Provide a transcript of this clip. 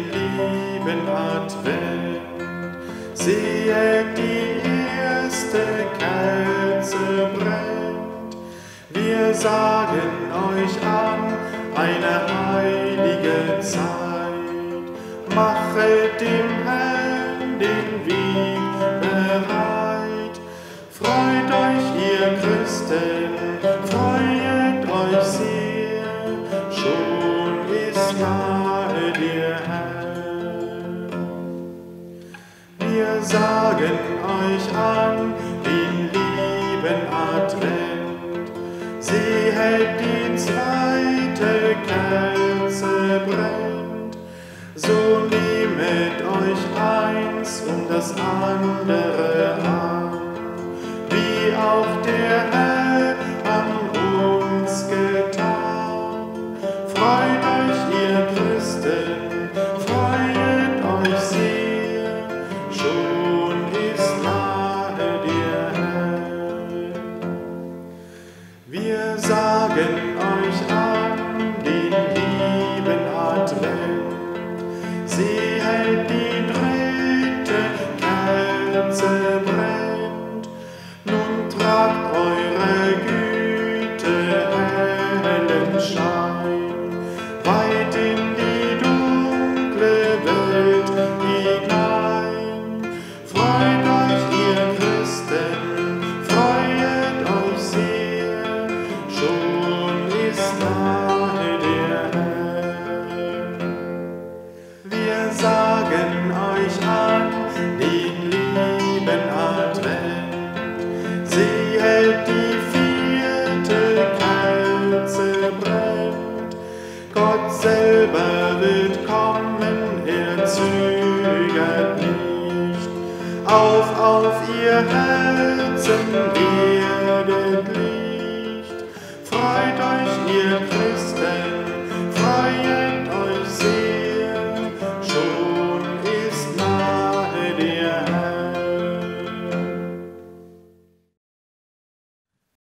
lieben Advent. Sehet, die erste Kerze brennt. Wir sagen euch an, eine heilige Zeit. Machet dem Herrn den Weg bereit. Freut euch, ihr Christen, freut euch sehr, schon ist nahe der Herr. Wir sagen euch an, den lieben Advent. Sehet, die zweite Kerze brennt. So nehmet euch eins um das andere an, wie auch der Herr an uns getan. Freut euch, ihr Christen, freut euch sehr, schon ist nahe der Herr. Wir sagen euch an, den lieben Advent. Sehet, die dritte Kerze brennt. Nun tragt eure Güte hellen Schein weit in die dunkle Welt hinein. Freut euch, ihr Christen, freut euch sehr, schon ist nahe der Herr. Wir sagen euch an, den lieben Advent. Sehet, die vierte Kerze brennt. Gott selber wird kommen, er zögert nicht. Auf, ihr Herzen, werdet Licht. Freut euch, ihr Christen, freut